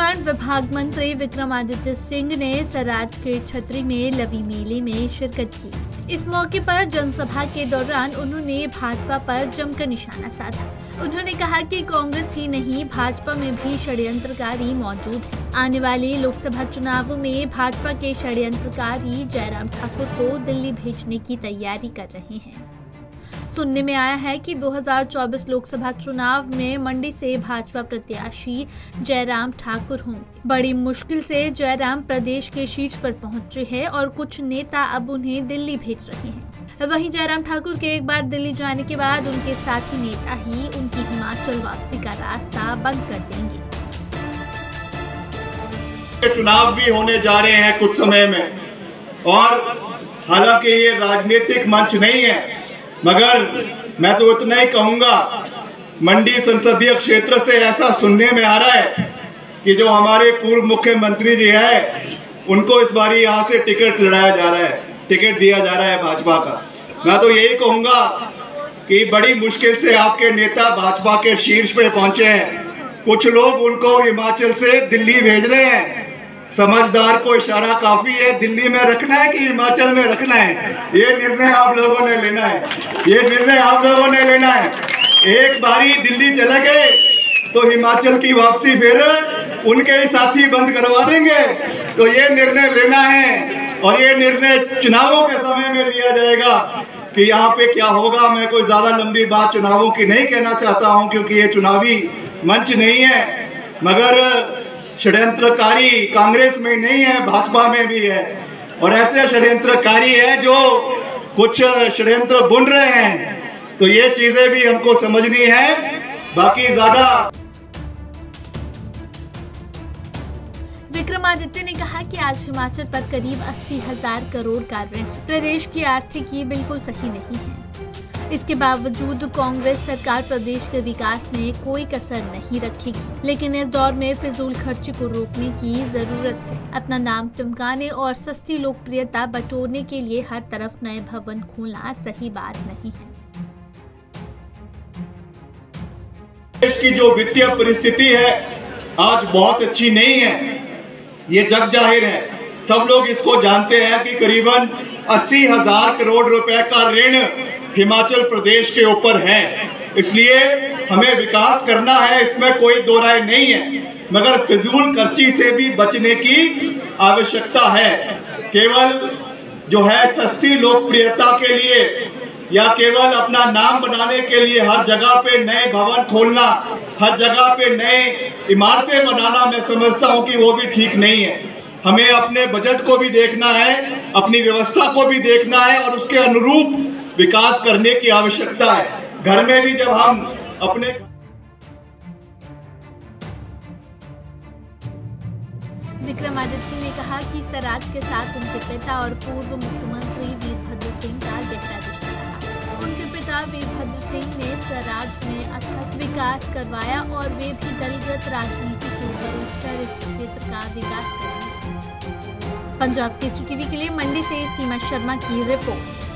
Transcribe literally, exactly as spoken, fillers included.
परिवहन विभाग मंत्री विक्रमादित्य सिंह ने सराज के छतरी में लवी मेले में शिरकत की। इस मौके पर जनसभा के दौरान उन्होंने भाजपा पर जमकर निशाना साधा। उन्होंने कहा कि कांग्रेस ही नहीं, भाजपा में भी षड्यंत्रकारी मौजूद है। आने वाले लोकसभा चुनावों में भाजपा के षड्यंत्रकारी जयराम ठाकुर को दिल्ली भेजने की तैयारी कर रहे हैं। सुनने में आया है कि दो हज़ार चौबीस लोकसभा चुनाव में मंडी से भाजपा प्रत्याशी जयराम ठाकुर होंगे। बड़ी मुश्किल से जयराम प्रदेश के शीर्ष पर पहुंचे हैं और कुछ नेता अब उन्हें दिल्ली भेज रहे हैं। वहीं जयराम ठाकुर के एक बार दिल्ली जाने के बाद उनके साथी नेता ही उनकी हिमाचल वापसी का रास्ता बंद कर देंगे। चुनाव भी होने जा रहे हैं कुछ समय में, और हालांकि ये राजनीतिक मंच नहीं है, मगर मैं तो इतना ही कहूंगा, मंडी संसदीय क्षेत्र से ऐसा सुनने में आ रहा है कि जो हमारे पूर्व मुख्यमंत्री जी है उनको इस बारी यहाँ से टिकट लड़ाया जा रहा है, टिकट दिया जा रहा है भाजपा का। मैं तो यही कहूंगा कि बड़ी मुश्किल से आपके नेता भाजपा के शीर्ष पे पहुंचे हैं। कुछ लोग उनको हिमाचल से दिल्ली भेज रहे हैं। समझदार को इशारा काफी है, दिल्ली में रखना है कि हिमाचल में रखना है, ये निर्णय आप लोगों ने लेना है। ये निर्णय आप लोगों ने लेना है। एक बारी दिल्ली चले गए तो हिमाचल की वापसी फिर उनके ही साथी बंद करवा देंगे। तो ये निर्णय लेना है, और ये निर्णय चुनावों के समय में लिया जाएगा कि यहाँ पे क्या होगा। मैं कोई ज्यादा लंबी बात चुनावों की नहीं कहना चाहता हूँ, क्योंकि ये चुनावी मंच नहीं है, मगर षड्यंत्रकारी कांग्रेस में नहीं है, भाजपा में भी है, और ऐसे षड्यंत्रकारी है जो कुछ षड्यंत्र बुन रहे हैं। तो ये चीजें भी हमको समझनी है। बाकी ज्यादा विक्रमादित्य ने कहा कि आज हिमाचल पर करीब अस्सी हजार करोड़ का ऋण है। प्रदेश की आर्थिकी बिल्कुल सही नहीं है। इसके बावजूद कांग्रेस सरकार प्रदेश के विकास में कोई कसर नहीं रखेगी, लेकिन इस दौर में फिजूल खर्ची को रोकने की जरूरत है। अपना नाम चमकाने और सस्ती लोकप्रियता बटोरने के लिए हर तरफ नए भवन खोलना सही बात नहीं है। देश की जो वित्तीय परिस्थिति है आज बहुत अच्छी नहीं है, ये जग जाहिर है। सब लोग इसको जानते हैं कि करीबन अस्सी हजार करोड़ रुपए का ऋण हिमाचल प्रदेश के ऊपर है। इसलिए हमें विकास करना है, इसमें कोई दो राय नहीं है, मगर फिजूल खर्ची से भी बचने की आवश्यकता है। केवल जो है सस्ती लोकप्रियता के लिए या केवल अपना नाम बनाने के लिए हर जगह पे नए भवन खोलना, हर जगह पे नए इमारतें बनाना, मैं समझता हूं कि वो भी ठीक नहीं है। हमें अपने बजट को भी देखना है, अपनी व्यवस्था को भी देखना है, और उसके अनुरूप विकास करने की आवश्यकता है। घर में भी जब हम अपने विक्रमादित्य ने कहा कि सराज के साथ उनके पिता और पूर्व मुख्यमंत्री वीरभद्र सिंह का गहरा रिश्ता रहा। उनके पिता वीरभद्र सिंह ने सराज में अथक विकास करवाया और वे भी दलगत राजनीति से ऊपर उठकर इस क्षेत्र का विकास करेंगे। पंजाब केसरी टीवी के लिए मंडी से सीमा शर्मा की रिपोर्ट।